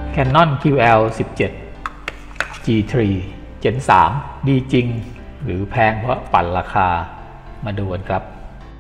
Canon QL17 G3 Gen 3ดีจริงหรือแพงเพราะปั่นราคามาดูกันครับ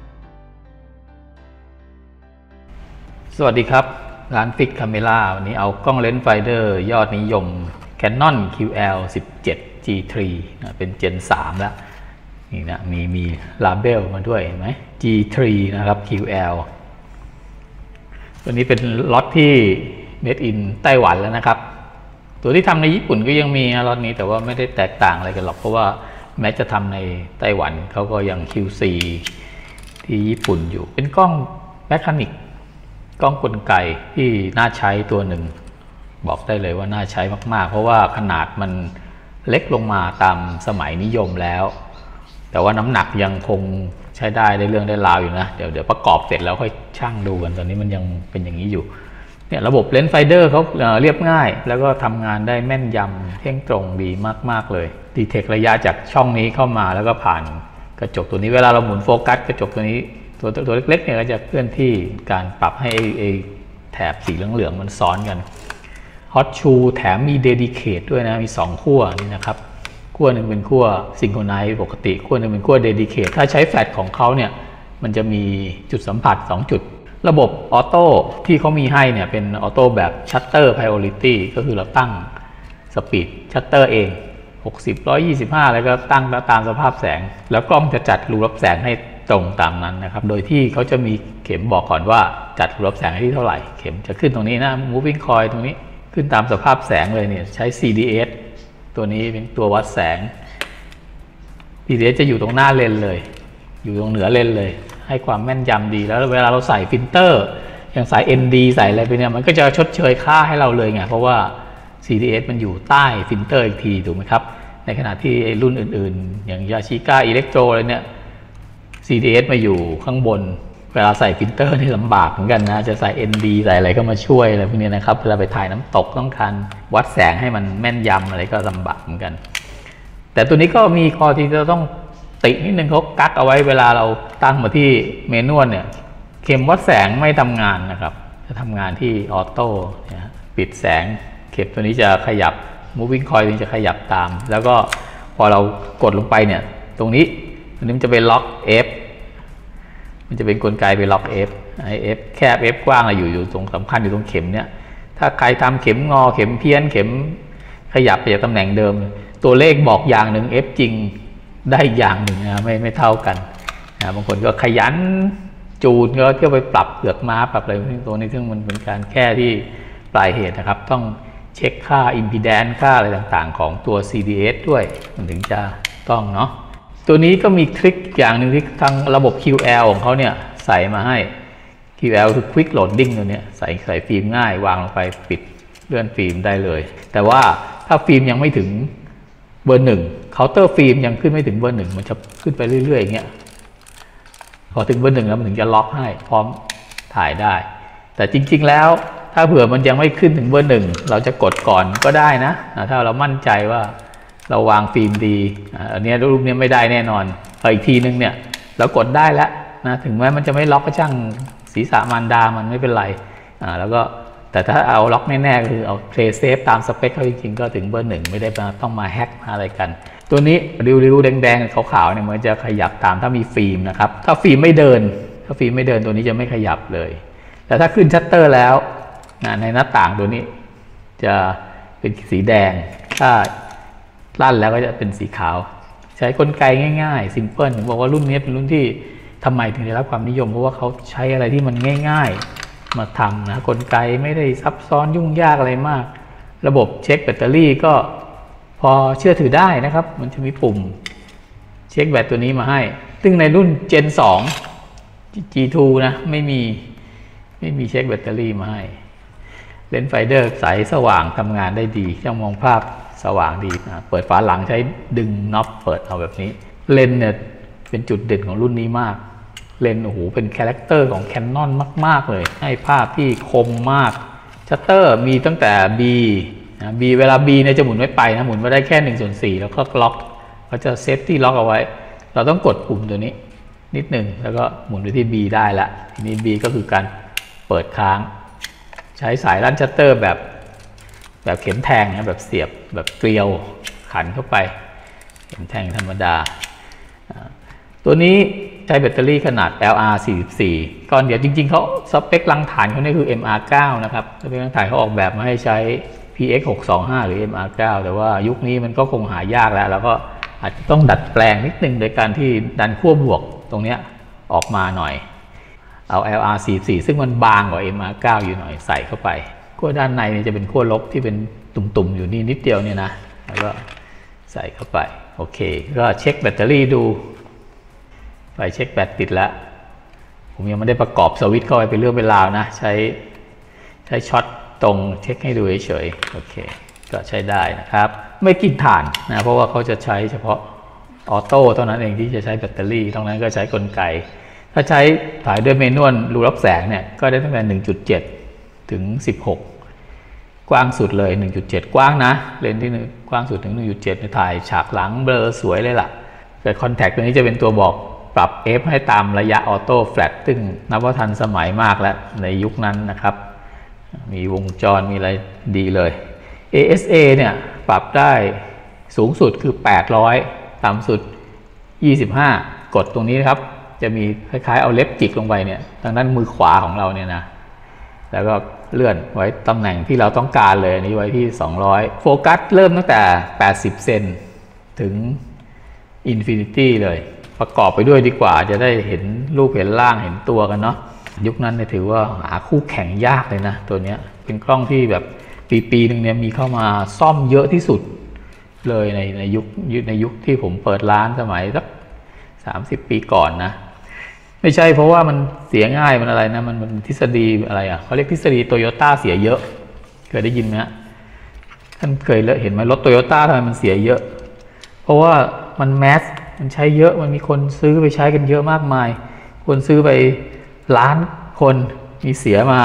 สวัสดีครับร้าน Fix Camera วันนี้เอากล้องเลนส์ไฟเดอร์ยอดนิยม Canon QL17 G3 นะเป็น Gen 3 แล้วนี่นะมีลาเบลมาด้วยเห็นไหม G3 นะครับ QL ตัวนี้เป็นล็อตที่ Made in ไต้หวันแล้วนะครับตัวที่ทำในญี่ปุ่นก็ยังมีล็อตนี้แต่ว่าไม่ได้แตกต่างอะไรกันหรอกเพราะว่าแม้จะทำในไต้หวันเขาก็ยัง QC ที่ญี่ปุ่นอยู่เป็นกล้องแมคานิกกล้องกลไกที่น่าใช้ตัวหนึ่งบอกได้เลยว่าน่าใช้มากๆเพราะว่าขนาดมันเล็กลงมาตามสมัยนิยมแล้วแต่ว่าน้ำหนักยังคงใช้ได้เรื่องได้ราวอยู่นะเดี๋ยวประกอบเสร็จแล้วค่อยช่างดูกันตอนนี้มันยังเป็นอย่างนี้อยู่เนี่ยระบบเลนส์ไฟเดอร์เขาเรียบง่ายแล้วก็ทำงานได้แม่นยำเที่ยงตรงดีมากๆเลยดีเทคระยะจากช่องนี้เข้ามาแล้วก็ผ่านกระจกตัวนี้เวลาเราหมุนโฟกัสกระจกตัวนี้ตัวเล็กๆเนี่ยก็จะเคลื่อนที่การปรับให้แถบสีเหลืองๆมันซ้อนกันฮอตชูแถมมีเดดิเคทด้วยนะมี2ขั้วนี่นะครับขั้วหนึ่งเป็นขั้วซิงโครไนซ์ปกติขั้วหนึ่งเป็นขั้วเดดิเคทถ้าใช้แฟลชของเขาเนี่ยมันจะมีจุดสัมผัส2จุดระบบออโต้ที่เขามีให้เนี่ยเป็นออโต้แบบชัตเตอร์ไพรออริตี้ก็คือเราตั้งสปีดชัตเตอร์เอง60 125แล้วก็ตั้งตามสภาพแสงแล้วกล้องจะจัดรูรับแสงให้ตรงตามนั้นนะครับโดยที่เขาจะมีเข็มบอกก่อนว่าจัดรูรับแสงให้ที่เท่าไหร่เข็มจะขึ้นตรงนี้นะ moving coil ตรงนี้ขึ้นตามสภาพแสงเลยเนี่ยใช้ CDS ตัวนี้เป็นตัววัดแสง CDS จะอยู่ตรงหน้าเลนเลยอยู่ตรงเหนือเลนเลยให้ความแม่นยำดีแล้วเวลาเราใส่ฟิลเตอร์อย่างสาย ND ใส่อะไรไปเนี่ยมันก็จะชดเชยค่าให้เราเลยไงเพราะว่า CDS มันอยู่ใต้ฟิลเตอร์อีกทีถูกไหมครับในขณะที่รุ่นอื่นๆอย่างยาชิก้าอิเล็กโทรอะไรเนี่ย CDS มาอยู่ข้างบนเวลาใส่ฟิลเตอร์นี่ลำบากเหมือนกันนะจะใส่ ND ใส่อะไรก็มาช่วยอะไรพวกนี้นะครับเวลาไปถ่ายน้ำตกต้องการวัดแสงให้มันแม่นยำอะไรก็ลำบากเหมือนกันแต่ตัวนี้ก็มีข้อที่จะต้องตินิดนึงเขากักเอาไว้เวลาเราตั้งมาที่เมนูเนี่ยเข็มวัดแสงไม่ทำงานนะครับจะทำงานที่ออโต้ปิดแสงเข็มตัวนี้จะขยับ moving coil ตัวนี้จะขยับตามแล้วก็พอเรากดลงไปเนี่ยตรงนี้มันจะเป็นล็อก F มันจะเป็นกลไกไปล็อก F ไอ F แคบ F กว้างอยู่ตรงสำคัญอยู่ตรงเข็มเนี่ยถ้าใครทำเข็มงอเข็มเพี้ยนเข็มขยับไปจากตำแหน่งเดิมตัวเลขบอกอย่างหนึ่ง F จริงได้อย่างหนึ่งนะไม่เท่ากันนะบางคนก็ขยันจูนก็เที่ยวไปปรับเปลือกม้าปรับอะไรตัวนี้ซึ่งมันเป็นการแค่ที่ปลายเหตุนะครับต้องเช็คค่า impedance ค่าอะไรต่างๆของตัว CDS ด้วยมันถึงจะต้องเนาะตัวนี้ก็มีทริคอย่างหนึ่งที่ทางระบบ QL ของเขาเนี่ยใส่มาให้ QL คือ Quick Loading ตัวเนี้ยใส่ฟิล์มง่ายวางลงไปปิดเลื่อนฟิล์มได้เลยแต่ว่าถ้าฟิล์มยังไม่ถึงเบอร์หนึ่งเคาน์เตอร์ฟิล์มยังขึ้นไม่ถึงเบอร์หนึ่งมันจะขึ้นไปเรื่อยๆอย่างเงี้ยพอถึงเบอร์หนึ่งแล้วมันถึงจะล็อกให้พร้อมถ่ายได้แต่จริงๆแล้วถ้าเผื่อมันยังไม่ขึ้นถึงเบอร์หนึ่งเราจะกดก่อนก็ได้นะถ้าเรามั่นใจว่าเราวางฟิล์มดีอันนี้รูปนี้ไม่ได้แน่นอนอีกทีนึงเนี่ยเรากดได้แล้วนะถึงแม้มันจะไม่ล็อกก็ช่างศีรษะมารดามันไม่เป็นไรแล้วก็แต่ถ้าเอาล็อกแน่ๆก็คือเอาเพลย์เซฟตามสเปคเขาจริงๆก็ถึงเบอร์หนึ่งไม่ได้ต้องมาแฮกอะไรกันตัวนี้ริ้วๆแดงๆขาวๆเนี่ยมันจะขยับตามถ้ามีฟิล์มนะครับถ้าฟิล์มไม่เดินตัวนี้จะไม่ขยับเลยแต่ถ้าขึ้นชัตเตอร์แล้วในหน้าต่างตัวนี้จะเป็นสีแดงถ้าลั่นแล้วก็จะเป็นสีขาวใช้กลไกง่ายๆซิมเพิลถึงบอกว่ารุ่นนี้เป็นรุ่นที่ทำไมถึงได้รับความนิยมเพราะว่าเขาใช้อะไรที่มันง่ายๆมาทำนะกลไกไม่ได้ซับซ้อนยุ่งยากอะไรมากระบบเช็คแบตเตอรี่ก็พอเชื่อถือได้นะครับมันจะมีปุ่มเช็คแบตตัวนี้มาให้ซึ่งในรุ่น Gen 2 G2 นะไม่มีเช็คแบตเตอรี่มาให้เลนส์ไฟเดอร์ใสสว่างทำงานได้ดีช่างมองภาพสว่างดีเปิดฝาหลังใช้ดึงน็อปเปิดเอาแบบนี้เลนส์เนี่ยเป็นจุดเด่นของรุ่นนี้มากเลนส์โอ้โหเป็นคาแรคเตอร์ของ Canon มากๆเลยให้ภาพที่คมมากชัตเตอร์มีตั้งแต่ B เวลา B เนี่ยจะหมุนไม่ไปนะหมุนไม่ได้แค่1/4แล้วก็ล็อกเขาจะเซฟตี้ล็อกเอาไว้เราต้องกดปุ่มตัวนี้นิดหนึ่งแล้วก็หมุนไปที่ B ได้ละทีนี้ B ก็คือการเปิดค้างใช้สายลั่นชัตเตอร์แบบแบบเข็มแทงนะแบบเสียบแบบเกลียวขันเข้าไปเข็มแทงธรรมดาตัวนี้ใช้แบตเตอรี่ขนาด LR44 ก้อนเดียวจริงๆเขาสเปครังฐานเขาเนี่ยคือ MR9 นะครับสเปครังฐานเขาออกแบบมาให้ใช้ PX625 หรือ MR9 แต่ว่ายุคนี้มันก็คงหายากแล้วก็อาจจะต้องดัดแปลงนิดนึงโดยการที่ดันขั้วบวกตรงนี้ออกมาหน่อยเอา LR44 ซึ่งมันบางกว่า MR9 อยู่หน่อยใส่เข้าไปขั้วด้านในนี่จะเป็นขั้วลบที่เป็นตุ่มๆอยู่นี่นิดเดียวเนี่ยนะแล้วก็ใส่เข้าไปโอเคก็เช็คแบตเตอรี่ดูไฟเช็คแบตติดแล้วผมยังไม่ได้ประกอบสวิตช์เข้าไปเป็นเรื่องเป็นราวนะใช้ช็อตตรงเช็คให้ดูเฉยๆโอเคก็ใช้ได้นะครับไม่กินถ่านนะเพราะว่าเขาจะใช้เฉพาะออโต้เท่านั้นเองที่จะใช้แบตเตอรี่ตรงนั้นก็ใช้กลไกถ้าใช้ถ่ายด้วยเมนวลรูรับแสงเนี่ยก็ได้ตั้งแต่ 1.7 ถึง 16 กว้างสุดเลย 1.7 กว้างนะเลนส์ที่กว้างสุดถึง 1.7 ในถ่ายฉากหลังเบลอสวยเลยล่ะแต่คอนแทคตัวนี้จะเป็นตัวบอกปรับ F ให้ตามระยะออโต้แฟลตซึ่งนับว่าทันสมัยมากแล้วในยุคนั้นนะครับมีวงจรมีอะไรดีเลย ASA เนี่ยปรับได้สูงสุดคือ800ต่ำสุด25กดตรงนี้นะครับจะมีคล้ายๆเอาเล็บจิกลงไปเนี่ยทางด้านมือขวาของเราเนี่ยนะแล้วก็เลื่อนไว้ตำแหน่งที่เราต้องการเลยอันนี้ไว้ที่200โฟกัสเริ่มตั้งแต่80เซนถึงอินฟินิตี้เลยประกอบไปด้วยดีกว่าจะได้เห็นรูปเห็นร่างเห็นตัวกันเนาะยุคนั้นเนี่ยถือว่าหาคู่แข่งยากเลยนะตัวนี้เป็นกล้องที่แบบปีหนึ่งเนี่ยมีเข้ามาซ่อมเยอะที่สุดเลยในยุคที่ผมเปิดร้านสมัยสัก30 ปีก่อนนะไม่ใช่เพราะว่ามันเสียง่ายมันอะไรนะมันทฤษฎีอะไรอ่ะเขาเรียกทฤษฎีโตโยต้าเสียเยอะเคยได้ยินไหมฮะท่านเคยเห็นไหมรถโตโยต้าทำไมมันเสียเยอะเพราะว่ามันแมสมันใช้เยอะมันมีคนซื้อไปใช้กันเยอะมากมายคนซื้อไปล้านคนมีเสียมา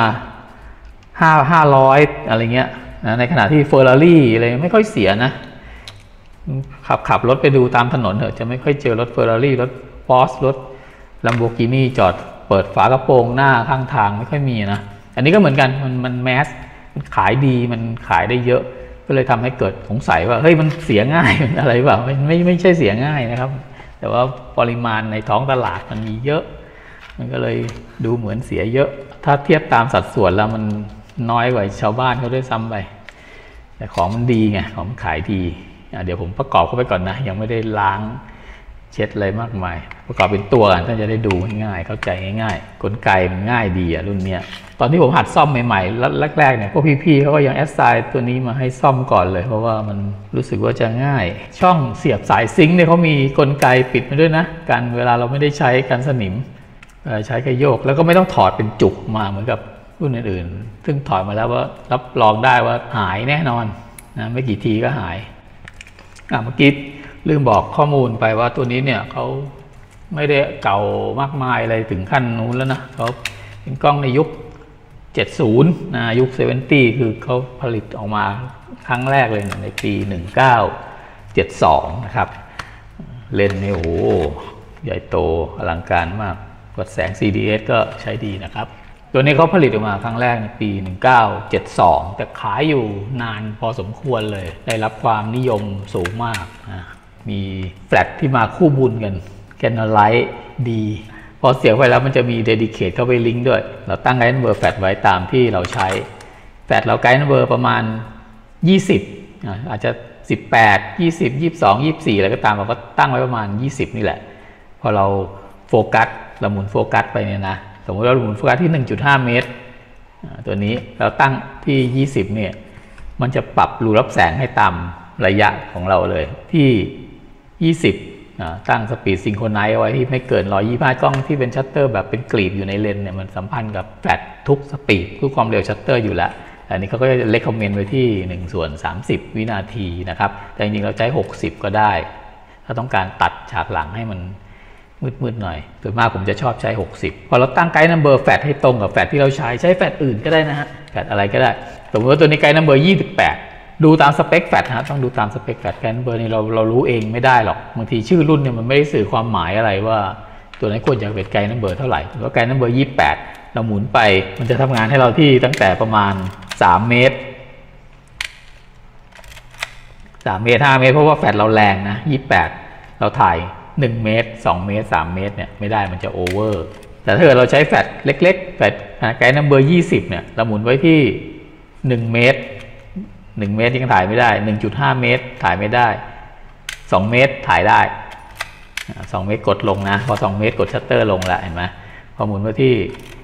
500อะไรเงี้ยนะในขณะที่เฟอร์รารี่อะไรไม่ค่อยเสียนะขับรถไปดูตามถนนเถอะจะไม่ค่อยเจอรถเฟอร์รารี่รถปอร์ชรถลัมโบกินีจอดเปิดฝากระโปรงหน้าข้างทางไม่ค่อยมีนะอันนี้ก็เหมือนกันมันแมสมันขายดีมันขายได้เยอะก็เลยทำให้เกิดสงสัยว่าเฮ้ยมันเสียง่ายมันอะไรเปล่าไม่ใช่เสียง่ายนะครับแต่ว่าปริมาณในท้องตลาดมันมีเยอะมันก็เลยดูเหมือนเสียเยอะถ้าเทียบตามสัดส่วนแล้วมันน้อยกว่าชาวบ้านเขาด้วยซ้ำไปแต่ของมันดีไงของมันขายดีเดี๋ยวผมประกอบเข้าไปก่อนนะยังไม่ได้ล้างเช็ดอะไรมากมายประกอบเป็นตัวกันท่านจะได้ดูง่ายเข้าใจง่ายๆกลไกมันง่ายดีรุ่นเนี้ยตอนที่ผมหัดซ่อมใหม่ๆแรกๆเนี่ยพวกพี่ๆเขาก็ยังแอสไซน์ตัวนี้มาให้ซ่อมก่อนเลยเพราะว่ามันรู้สึกว่าจะง่ายช่องเสียบสายซิงค์เนี่ยเขามีกลไกปิดมาด้วยนะการเวลาเราไม่ได้ใช้กันสนิมใช้แค่โยกแล้วก็ไม่ต้องถอดเป็นจุกมาเหมือนกับรุ่นอื่นๆซึ่งถอดมาแล้วว่ารับรองได้ว่าหายแน่นอนนะไม่กี่ทีก็หายเมื่อกี้ลืมบอกข้อมูลไปว่าตัวนี้เนี่ยเขาไม่ได้เก่ามากมายอะไรถึงขั้นนู้นแล้วนะเขาเป็นกล้องในยุค70นะยุค70คือเขาผลิตออกมาครั้งแรกเลยในปี1972นะครับเลนส์เนี่ยโอ้ใหญ่โตอลังการมากวัดแสง CDS ก็ใช้ดีนะครับตัวนี้เขาผลิตออกมาครั้งแรกในปี1972แต่ขายอยู่นานพอสมควรเลยได้รับความนิยมสูงมากนะมีแฟลชที่มาคู่บุญกันแกนไลท์ดีพอเสียบไปแล้วมันจะมีเดดิเคทเข้าไปลิงก์ด้วยเราตั้งไกด์นัมเบอร์แฟลชไว้ตามที่เราใช้แฟลชเราไกด์นัมเบอร์ประมาณ20อาจจะ18 20 22 24อะไรก็ตามเราก็ตั้งไว้ประมาณ20นี่แหละพอเราโฟกัสเราหมุนโฟกัสไปเนี่ยนะสมมติเราหมุนโฟกัสที่ 1.5 เมตรตัวนี้เราตั้งที่20เนี่ยมันจะปรับรูรับแสงให้ตามระยะของเราเลยที่20ตั้งสปีดซิงโครไนซ์เอาไว้ที่ไม่เกิน125กล้องที่เป็นชัตเตอร์แบบเป็นกลีบอยู่ในเลนเนี่ยมันสัมพันธ์กับแฟลชทุกสปีดทุกความเร็วชัตเตอร์อยู่แล้วอันนี้เขาก็จะเลคคอมเมนต์ไว้ที่1/30 วินาทีนะครับแต่จริงๆเราใช้60ก็ได้ถ้าต้องการตัดฉากหลังให้มันมืดๆหน่อยโดยมากผมจะชอบใช้60พอเราตั้งไกด์นัมเบอร์แฟลชให้ตรงกับแฟลชที่เราใช้แฟลชอื่นก็ได้นะฮะแฟลชอะไรก็ได้สมมติว่าตัวนี้ไกด์นัมเบอร์28ดูตามสเปคแฟลชฮะต้องดูตามสเปคแฟลชไกด์นัมเบอร์นี่เรารู้เองไม่ได้หรอกบางทีชื่อรุ่นเนี่ยมันไม่ได้สื่อความหมายอะไรว่าตัวไหนควรจะเป็นไกด์นัมเบอร์เท่าไหร่แล้วไกด์นัมเบอร์28เราหมุนไปมันจะทำงานให้เราที่ตั้งแต่ประมาณ3 เมตร 3 เมตร 5 เมตรเพราะว่าแฟลชเราแรงนะ28เราถ่าย1 เมตร 2 เมตร 3 เมตรเนี่ยไม่ได้มันจะโอเวอร์แต่ถ้าเกิดเราใช้แฟลชเล็กๆแฟลชไกด์นัมเบอร์20เนี่ยเราหมุนไว้ที่1 เมตร 1 เมตรยังถ่ายไม่ได้ 1.5 เมตรถ่ายไม่ได้2 เมตรถ่ายได้2 เมตรกดลงนะพอ2 เมตรกดชัตเตอร์ลงแล้วเห็นไหมพอหมุนไว้ที่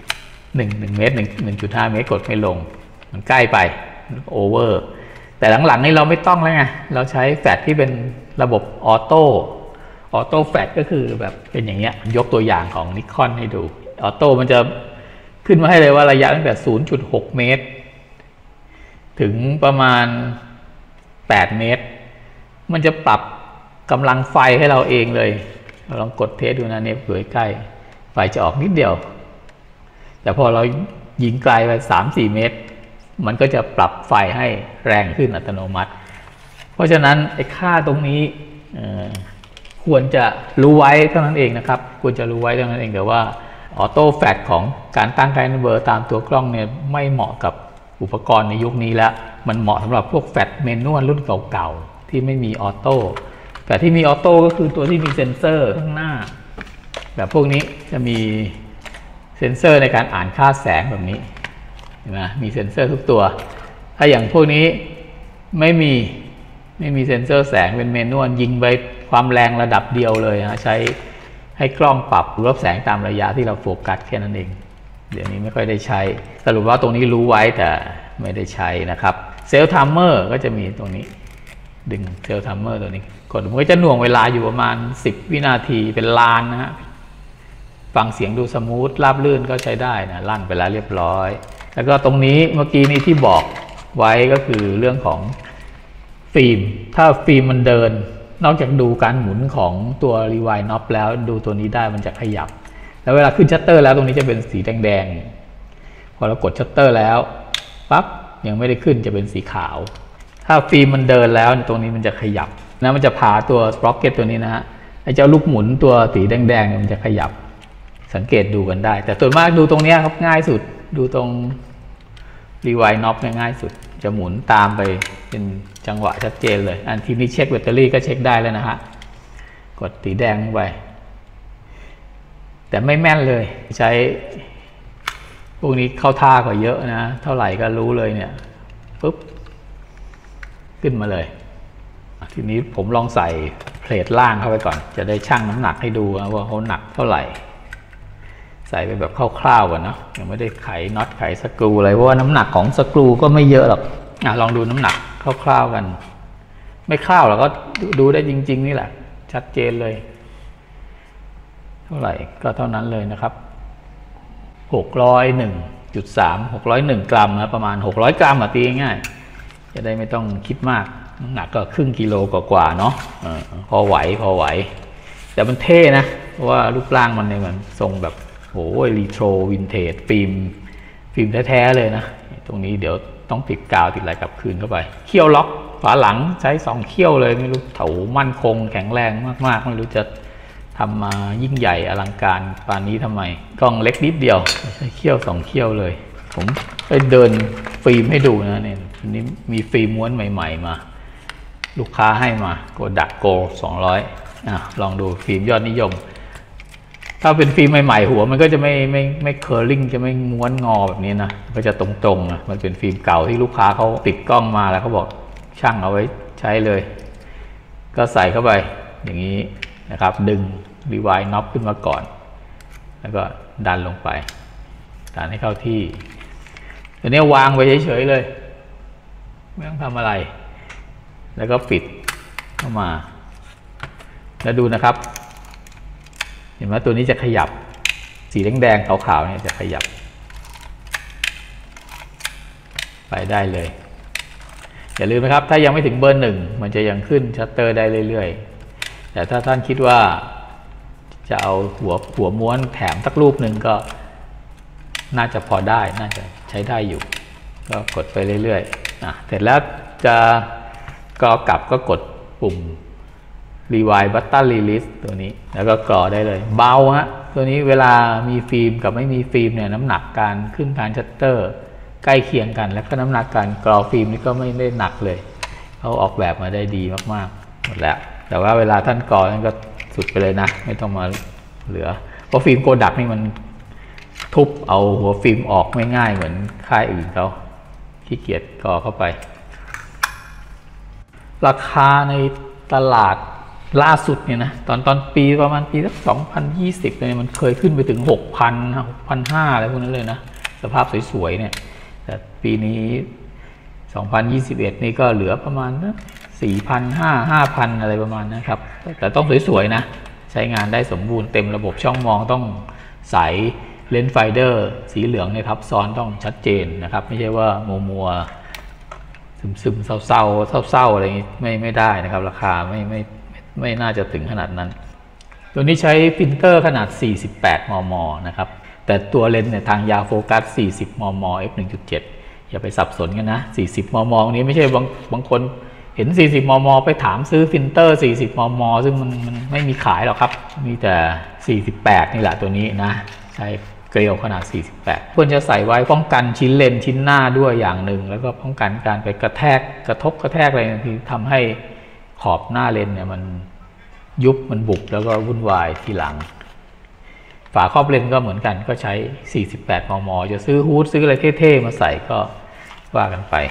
1 เมตร 1.5 เมตรกดไม่ลงมันใกล้ไปโอเวอร์แต่หลังๆนี่เราไม่ต้องแล้วไงเราใช้แฟลชที่เป็นระบบออโต้แฟลชก็คือแบบเป็นอย่างเงี้ยยกตัวอย่างของนิคอนให้ดูออโต้มันจะขึ้นมาให้เลยว่าระยะตั้งแต่ 0.6 เมตรถึงประมาณ8 เมตรมันจะปรับกำลังไฟให้เราเองเลยเราลองกดเทสดูนะเนี่ยอยู่ใกล้ไฟจะออกนิดเดียวแต่พอเรายิงไกลไป 3-4 เมตรมันก็จะปรับไฟให้แรงขึ้นอัตโนมัติเพราะฉะนั้นไอ้ค่าตรงนี้ควรจะรู้ไว้เท่านั้นเองนะครับควรจะรู้ไว้เท่านั้นเองแต่ว่าออโต้แฟลชของการตั้งไกด์นัมเบอร์ตามตัวกล้องเนี่ยไม่เหมาะกับอุปกรณ์ในยุคนี้แล้วมันเหมาะสำหรับพวกแฟลชเมนวลรุ่นเก่าๆที่ไม่มีออโต้แต่ที่มีออโต้ก็คือตัวที่มีเซ็นเซอร์ข้างหน้าแบบพวกนี้จะมีเซ็นเซอร์ในการอ่านค่าแสงแบบนี้เห็นไหมมีเซ็นเซอร์ทุกตัวถ้าอย่างพวกนี้ไม่มีเซ็นเซอร์แสงเป็นเมนวลยิงไปความแรงระดับเดียวเลยนะใช้ให้กล้องปรับรูรับแสงตามระยะที่เราโฟกัสแค่นั้นเองเดี๋ยวนี้ไม่ค่อยได้ใช้สรุปว่าตรงนี้รู้ไว้แต่ไม่ได้ใช้นะครับเซลล์ทัมเมอร์ก็จะมีตรงนี้ดึงเซลล์ทัมเมอร์ตัวนี้กดมันก็จะหน่วงเวลาอยู่ประมาณ10 วินาทีเป็นล้านนะฮะฟังเสียงดูสมูทราบลื่นก็ใช้ได้นะลั่นไปแล้วเรียบร้อยแล้วก็ตรงนี้เมื่อกี้นี้ที่บอกไว้ก็คือเรื่องของฟิล์มถ้าฟิล์มมันเดินนอกจากดูการหมุนของตัวรีไวน์น็อปแล้วดูตัวนี้ได้มันจะขยับแล้วเวลาขึ้นชัตเตอร์แล้วตรงนี้จะเป็นสีแดงๆพอเรากดชัตเตอร์แล้วปั๊บยังไม่ได้ขึ้นจะเป็นสีขาวถ้าฟิล์มมันเดินแล้วตรงนี้มันจะขยับนะมันจะพาตัวสปร็อกเก็ตตัวนี้นะฮะไอ้เจ้าลูกหมุนตัวสีแดงๆมันจะขยับสังเกตดูกันได้แต่ส่วนมากดูตรงนี้ครับง่ายสุดดูตรงรีไวน์น็อปง่ายสุดจะหมุนตามไปเป็นจังหวะชัดเจนเลยอันทีนี้เช็คแบตเตอรี่ก็เช็คได้แล้วนะฮะกดสีแดงไปแต่ไม่แม่นเลยใช้พวกนี้เข้าท่ากว่าเยอะนะเท่าไหร่ก็รู้เลยเนี่ยปุ๊บขึ้นมาเลยทีนี้ผมลองใส่เพลทล่างเข้าไปก่อนจะได้ชั่งน้ำหนักให้ดูว่าเขาหนักเท่าไหร่ใส่ไปแบบคร่าวๆก่อนเนาะยังไม่ได้ไขน็อตไขสกรูอะไรเพราะว่าน้ำหนักของสกรูก็ไม่เยอะหรอกลองดูน้ำหนักคร่าวๆกันไม่คร่าวหรอกก็ดูได้จริงๆนี่แหละชัดเจนเลยเท่าไหร่ก็เท่านั้นเลยนะครับ601.3 601 กรัมนะประมาณ600 กรัมตีง่ายๆจะได้ไม่ต้องคิดมากน้ำหนักก็ครึ่งกิโลกว่าๆเนาะพอไหวแต่มันเท่นะเพราะว่ารูปร่างมันเนี่ยมันทรงแบบโอ้ยรีโทรวินเทจฟิล์มแท้ๆเลยนะตรงนี้เดี๋ยวต้องติดกาวติดอะไรกลับคืนเข้าไปเขี้ยวล็อกฝาหลังใช้2เขี้ยวเลยไม่รู้เถามั่นคงแข็งแรงมากๆไม่รู้จะทำมายิ่งใหญ่อลังการปานนี้ทำไมกล้องเล็กนิดเดียวใช้เขี้ยว2เขี้ยวเลยผมไปเดินฟิล์มให้ดูนะเนี่ยนี้มีฟิล์มม้วนใหม่ๆมาลูกค้าให้มาโกดักโก200ลองดูฟิล์มยอดนิยมถ้าเป็นฟิล์มใหม่ๆหัวมันก็จะไม่เคอร์ลิงจะไม่ม้วนงอแบบนี้นะก็จะตรงๆนะมันเป็นฟิล์มเก่าที่ลูกค้าเขาติดกล้องมาแล้วเขาบอกช่างเอาไว้ใช้เลยก็ใส่เข้าไปอย่างนี้นะครับดึงรีไวน์น็อปขึ้นมาก่อนแล้วก็ดันลงไปดันให้เข้าที่ตัวนี้วางไว้เฉยๆเลยไม่ต้องทำอะไรแล้วก็ปิดเข้ามาแล้วดูนะครับเห็นไหมตัวนี้จะขยับสีแดงๆขาวๆเนี่ยจะขยับไปได้เลยอย่าลืมนะครับถ้ายังไม่ถึงเบอร์ 1มันจะยังขึ้นชัตเตอร์ได้เรื่อยๆแต่ถ้าท่านคิดว่าจะเอาหัวม้วนแถมสักรูปหนึ่งก็น่าจะพอได้น่าจะใช้ได้อยู่ก็กดไปเรื่อยๆเสร็จแล้วจะกรอกลับก็กดปุ่มRewind Button Release ตัวนี้แล้วก็กรอได้เลยเบาฮะตัวนี้เวลามีฟิล์มกับไม่มีฟิล์มเนี่ยน้ำหนักการขึ้นการชัตเตอร์ใกล้เคียงกันแล้วก็น้ำหนักการกรอฟิล์มนี่ก็ไม่ได้หนักเลยเขาออกแบบมาได้ดีมากๆหมดแล้วแต่ว่าเวลาท่านกอท่านก็สุดไปเลยนะไม่ต้องมาเหลือเพราะฟิล์มโกดักนี่มันทุบเอาหัวฟิล์มออกไม่ง่ายเหมือนค่ายอื่นเขาขี้เกียจกอเข้าไปราคาในตลาดล่าสุดเนี่ยนะตอนปีประมาณปีสัก2020เนี่ยมันเคยขึ้นไปถึง 6,000 6,500 อะไรพวกนั้นเลยนะสภาพสวยๆเนี่ยแต่ปีนี้2021นี่ก็เหลือประมาณ4,500 5,000 อะไรประมาณนะครับแต่ต้องสวยๆนะใช้งานได้สมบูรณ์เต็มระบบช่องมองต้องใสเลนส์ไฟเดอร์สีเหลืองในทับซ้อนต้องชัดเจนนะครับไม่ใช่ว่ามัวซึมๆเศร้าอะไรไม่ได้นะครับราคาไม่น่าจะถึงขนาดนั้นตัวนี้ใช้ฟิลเตอร์ขนาด48 มมนะครับแต่ตัวเลนส์เนี่ยทางยาวโฟกัส40 มม f 1.7 อย่าไปสับสนกันนะ40 มมนี้ไม่ใช่บางคนเห็น40 มมไปถามซื้อฟิลเตอร์40 มมซึ่งมันไม่มีขายหรอกครับมีแต่48นี่แหละตัวนี้นะใช้เกลียวขนาด48ควรจะใส่ไว้ป้องกันชิ้นเลนชิ้นหน้าด้วยอย่างหนึ่งแล้วก็ป้องกันการไปกระทบอะไรที่ทำให้ขอบหน้าเลนเนี่ยมันยุบมันบุบแล้วก็วุ่นวายทีหลังฝาครอบเลนก็เหมือนกันก็ใช้48 มมจะซื้อฮูดซื้ออะไรเท่ๆมาใส่ก็ว่ากันไป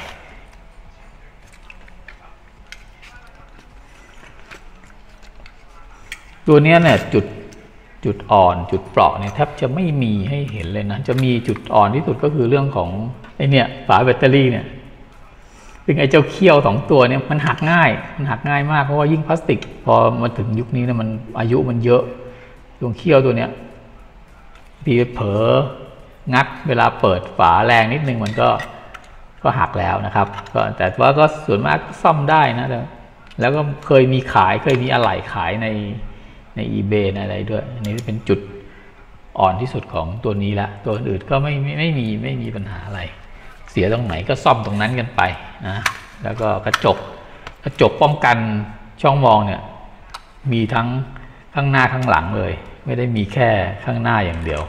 ตัวนี้เนี่ยจุดอ่อนจุดเปราะเนี่ยแทบจะไม่มีให้เห็นเลยนะจะมีจุดอ่อนที่สุดก็คือเรื่องของไอเนี่ยฝาแบตเตอรี่เนี่ยซึ่งไอ้เจ้าเขี้ยว2 ตัวเนี่ยมันหักง่ายมากเพราะว่ายิ่งพลาสติกพอมาถึงยุคนี้เนี่ยมันอายุมันเยอะตรงเขี้ยวตัวเนี้ยทีเผลองัดเวลาเปิดฝาแรงนิดนึงมันก็หักแล้วนะครับก็แต่ว่าก็ส่วนมากซ่อมได้นะแล้วก็เคยมีอะไหล่ขายในeBay ในอะไรด้วยอันนี้เป็นจุดอ่อนที่สุดของตัวนี้ละตัวอื่นก็ไม่มีปัญหาอะไรเสียตรงไหนก็ซ่อมตรงนั้นกันไปนะแล้วก็กระจกป้องกันช่องมองเนี่ยมีทั้งข้างหน้าข้างหลังเลยไม่ได้มีแค่ข้างหน้าอย่างเดียว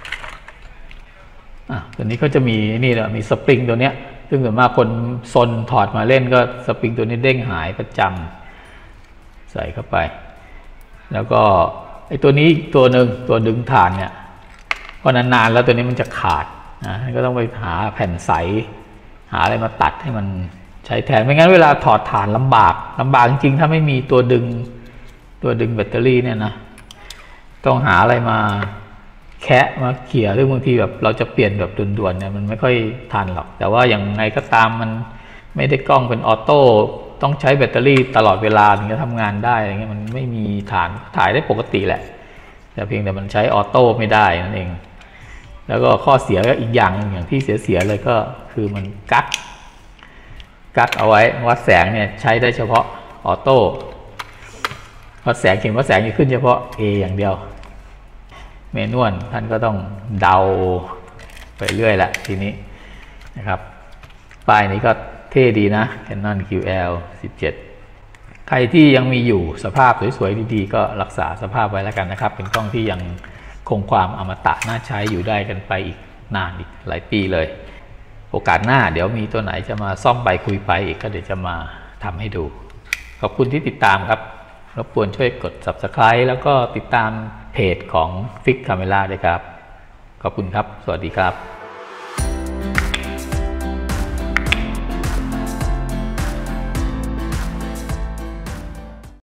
ตัวนี้ก็จะมีนี่แหละมีสปริงตัวเนี้ยซึ่งส่วนมากคนซนถอดมาเล่นก็สปริงตัวนี้เด้งหายประจำใส่เข้าไปแล้วก็ไอ้ตัวนี้ตัวหนึ่งตัวดึงฐานเนี่ยพอนานๆแล้วตัวนี้มันจะขาดนะก็ต้องไปหาแผ่นใสหาอะไรมาตัดให้มันใช้แทนไม่งั้นเวลาถอดฐานลำบากจริงๆถ้าไม่มีตัวดึงแบตเตอรี่เนี่ยนะต้องหาอะไรมาแคะมาเขี่ยหรือบางทีแบบเราจะเปลี่ยนแบบด่วนๆเนี่ยมันไม่ค่อยทันหรอกแต่ว่าอย่างไงก็ตามมันไม่ได้กล้องเป็นออโต้ต้องใช้แบตเตอรี่ตลอดเวลาถึงจะทำงานได้อะไรเงี้ยมันไม่มีถ่ายได้ปกติแหละแต่เพียงแต่มันใช้ออโต้ไม่ได้นั่นเองแล้วก็ข้อเสียก็อีกอย่างที่เสียเลยก็คือมันกักเอาไว้วัดแสงเนี่ยใช้ได้เฉพาะออโต้วัดแสงเขียนวัดแสงจะขึ้นเฉพาะ A อย่างเดียวเมนวลท่านก็ต้องเดาไปเรื่อยแหละทีนี้นะครับป้ายนี้ก็เท่ดีนะ Canon QL 17ใครที่ยังมีอยู่สภาพสวยๆดีๆก็รักษาสภาพไว้แล้วกันนะครับเป็นกล้องที่ยังคงความอมตะน่าใช้อยู่ได้กันไปอีกนานอีกหลายปีเลยโอกาสหน้าเดี๋ยวมีตัวไหนจะมาซ่อมไปคุยไปอีกก็เดี๋ยวจะมาทำให้ดูขอบคุณที่ติดตามครับรบกวนช่วยกด Subscribe แล้วก็ติดตามเพจของ Fix Camera ด้วยครับขอบคุณครับสวัสดีครับ